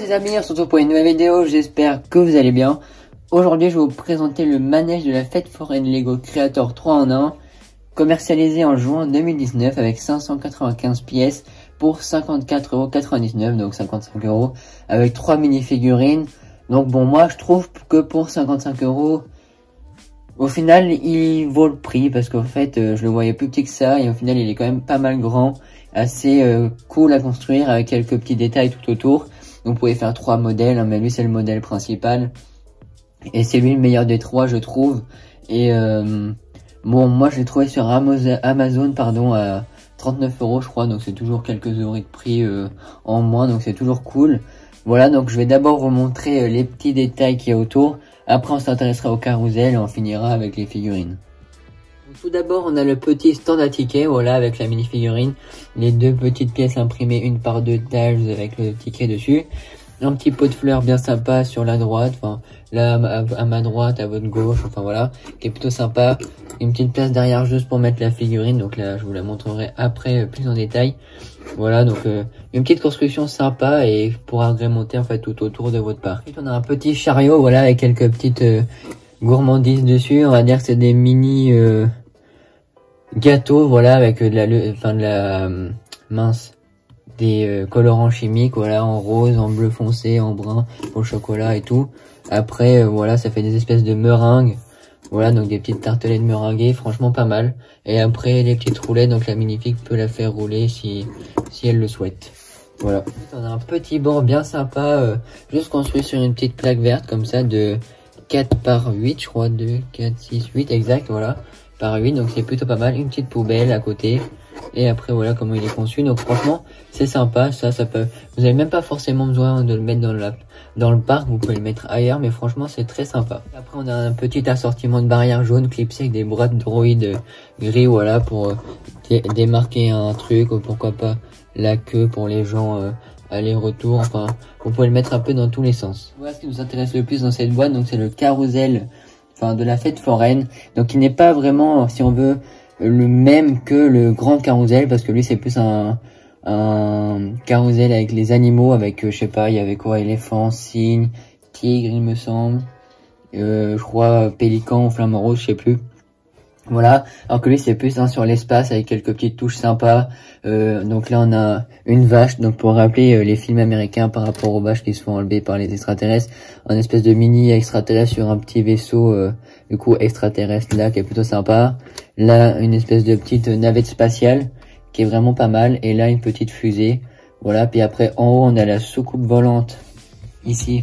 Les amis, on se retrouve pour une nouvelle vidéo, j'espère que vous allez bien. Aujourd'hui je vais vous présenter le manège de la fête foraine Lego Creator 3 en 1, commercialisé en juin 2019 avec 595 pièces pour 54,99 €, donc 55 €, avec 3 mini-figurines. Donc bon, moi je trouve que pour 55 €, au final il vaut le prix, parce qu'en fait je le voyais plus petit que ça, et au final il est quand même pas mal grand, assez cool à construire, avec quelques petits détails tout autour. Donc vous pouvez faire 3 modèles, hein, mais lui c'est le modèle principal, et c'est lui le meilleur des 3 je trouve. Et bon, moi je l'ai trouvé sur Amazon pardon, à 39 € je crois, donc c'est toujours quelques euros de prix en moins, donc c'est toujours cool. Voilà, donc je vais d'abord vous montrer les petits détails qu'il y a autour, après on s'intéressera au carrousel et on finira avec les figurines. Tout d'abord, on a le petit stand à tickets, voilà, avec la mini-figurine, les 2 petites pièces imprimées, une par 2 taches avec le ticket dessus, un petit pot de fleurs bien sympa sur la droite, enfin là à ma droite, à votre gauche, enfin voilà, qui est plutôt sympa, une petite place derrière juste pour mettre la figurine, donc là je vous la montrerai après plus en détail. Voilà, donc une petite construction sympa et pour agrémenter en fait tout autour de votre parc. Ensuite, on a un petit chariot, voilà, avec quelques petites gourmandises dessus, on va dire que c'est des mini gâteaux, voilà, avec des colorants chimiques, voilà, en rose, en bleu foncé, en brun, au chocolat et tout. Après, voilà, ça fait des espèces de meringues, voilà, donc des petites tartelettes meringuées, franchement pas mal. Et après, les petites roulettes, donc la minifig peut la faire rouler si elle le souhaite. Voilà. On a un petit banc bien sympa, juste construit sur une petite plaque verte, comme ça, de 4 par 8, je crois, 2, 4, 6, 8, exact, voilà, par 8, donc c'est plutôt pas mal. Une petite poubelle à côté, et après voilà comment il est conçu, donc franchement c'est sympa, ça peut, vous avez même pas forcément besoin de le mettre dans le parc, vous pouvez le mettre ailleurs, mais franchement c'est très sympa. Après on a un petit assortiment de barrières jaunes clipsées avec des boîtes droïdes gris, voilà, pour démarquer un truc, ou pourquoi pas la queue pour les gens aller-retour, enfin vous pouvez le mettre un peu dans tous les sens. Voilà ce qui nous intéresse le plus dans cette boîte, donc c'est le carrousel, enfin de la fête foraine, donc il n'est pas vraiment, si on veut, le même que le grand carrousel, parce que lui c'est plus un carrousel avec les animaux, avec je sais pas, il y avait quoi, éléphant, cygne, tigre il me semble, je crois pélican ou flamme rose, je sais plus. Voilà, alors que lui c'est plus sur l'espace avec quelques petites touches sympas. Donc là on a une vache, donc pour rappeler les films américains par rapport aux vaches qui se font enlever par les extraterrestres, un espèce de mini extraterrestre sur un petit vaisseau du coup extraterrestre là, qui est plutôt sympa. Là une espèce de petite navette spatiale qui est vraiment pas mal, et là une petite fusée. Voilà, puis après en haut on a la soucoupe volante ici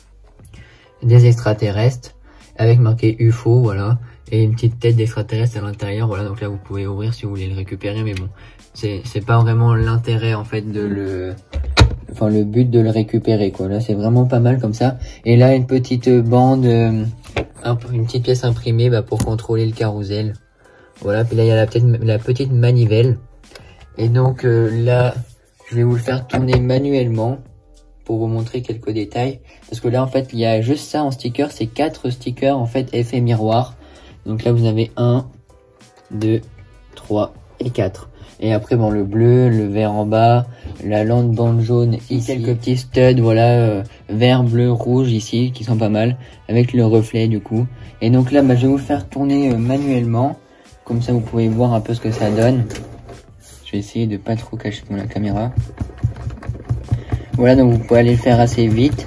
des extraterrestres avec marqué UFO, voilà, et une petite tête d'extraterrestre à l'intérieur, voilà, donc là vous pouvez ouvrir si vous voulez le récupérer, mais bon, c'est pas vraiment l'intérêt en fait le but de le récupérer, quoi. Là c'est vraiment pas mal comme ça. Et là une petite bande, une petite pièce imprimée pour contrôler le carrousel, voilà. Puis là il y a la petite manivelle, et donc là je vais vous le faire tourner manuellement pour vous montrer quelques détails, parce que là en fait il y a juste ça en sticker, c'est 4 stickers en fait effet miroir. Donc là vous avez 1, 2, 3 et 4. Et après bon, le bleu, le vert en bas, la lente bande jaune ici, quelques petits studs, voilà, vert, bleu, rouge ici, qui sont pas mal, avec le reflet du coup. Et donc là je vais vous le faire tourner manuellement, comme ça vous pouvez voir un peu ce que ça donne. Je vais essayer de pas trop cacher la caméra. Voilà, donc vous pouvez aller le faire assez vite.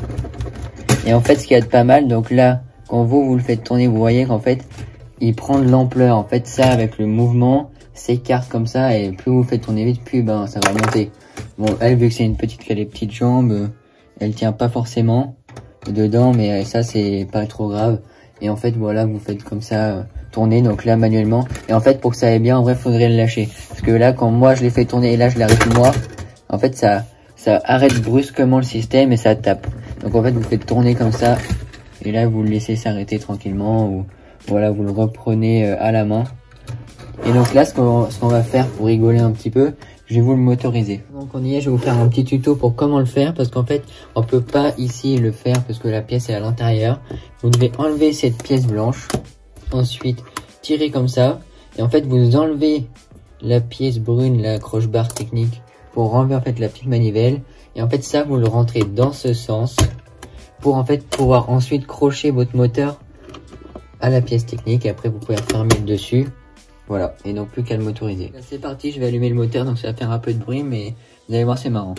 Et en fait ce qu'il y a de pas mal, donc là quand vous le faites tourner, vous voyez qu'en fait il prend de l'ampleur. En fait ça, avec le mouvement, s'écarte comme ça, et plus vous faites tourner vite, plus ça va monter. Bon, elle, vu que c'est une petite qui a les petites jambes, elle tient pas forcément dedans, mais ça c'est pas trop grave. Et en fait voilà, vous faites comme ça tourner, donc là manuellement. Et en fait pour que ça aille bien, en vrai faudrait le lâcher, parce que là quand moi je l'ai fait tourner et là je l'arrête moi, en fait ça arrête brusquement le système et ça tape. Donc en fait vous faites tourner comme ça, et là vous le laissez s'arrêter tranquillement, ou voilà, vous le reprenez à la main. Et donc là ce qu'on va faire pour rigoler un petit peu, je vais vous le motoriser. Donc on y est, je vais vous faire un petit tuto pour comment le faire, parce qu'en fait on peut pas ici le faire parce que la pièce est à l'intérieur. Vous devez enlever cette pièce blanche, ensuite tirer comme ça, et en fait vous enlevez la pièce brune, la croche-barre technique, pour enlever en fait la petite manivelle, Et en fait ça vous le rentrez dans ce sens pour en fait pouvoir ensuite crocher votre moteur à la pièce technique et après vous pouvez refermer le dessus. Voilà, et donc plus qu'à le motoriser. C'est parti, je vais allumer le moteur, donc ça va faire un peu de bruit, mais vous allez voir, c'est marrant.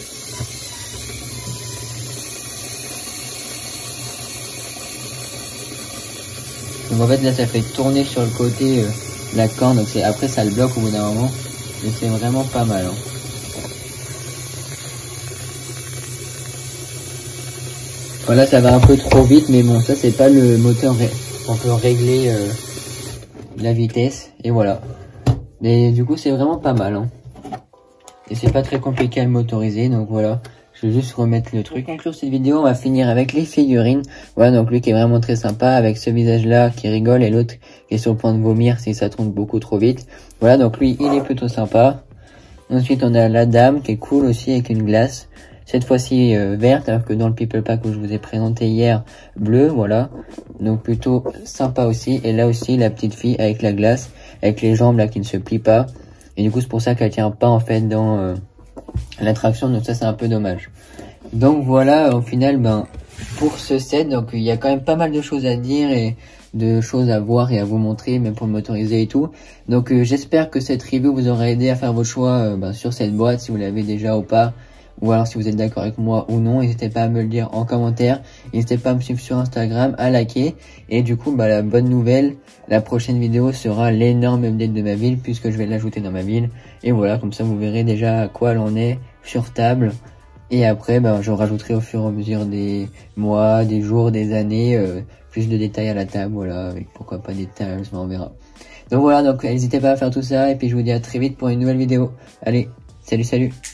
Donc en fait là ça fait tourner sur le côté la corne, donc après ça le bloque au bout d'un moment, mais c'est vraiment pas mal. Hein. Voilà, ça va un peu trop vite, mais bon, ça c'est pas le moteur, on peut régler la vitesse, et voilà. Mais du coup c'est vraiment pas mal. Hein. Et c'est pas très compliqué à le motoriser, donc voilà. Je vais juste remettre le truc. Pour conclure cette vidéo, on va finir avec les figurines. Voilà, donc lui qui est vraiment très sympa, avec ce visage-là qui rigole et l'autre qui est sur le point de vomir si ça tourne beaucoup trop vite. Voilà, donc lui, il est plutôt sympa. Ensuite, on a la dame qui est cool aussi avec une glace. Cette fois-ci verte, alors que dans le People Pack où je vous ai présenté hier, bleu, voilà. Donc plutôt sympa aussi. Et là aussi, la petite fille avec la glace, avec les jambes là qui ne se plient pas. Et du coup, c'est pour ça qu'elle tient pas en fait dans... l'attraction, donc ça c'est un peu dommage. Donc voilà, au final, ben pour ce set, donc il y a quand même pas mal de choses à dire et de choses à voir et à vous montrer, même pour le motoriser et tout. Donc j'espère que cette review vous aura aidé à faire vos choix sur cette boîte, si vous l'avez déjà ou pas, ou alors si vous êtes d'accord avec moi ou non. N'hésitez pas à me le dire en commentaire, n'hésitez pas à me suivre sur Instagram, à liker. Et du coup, la bonne nouvelle, la prochaine vidéo sera l'énorme update de ma ville, puisque je vais l'ajouter dans ma ville. Et voilà, comme ça vous verrez déjà à quoi elle en est sur table. Et après, je rajouterai au fur et à mesure des mois, des jours, des années, plus de détails à la table, voilà, avec pourquoi pas des tiles, on verra. Donc voilà, donc n'hésitez pas à faire tout ça, et puis je vous dis à très vite pour une nouvelle vidéo. Allez, salut salut!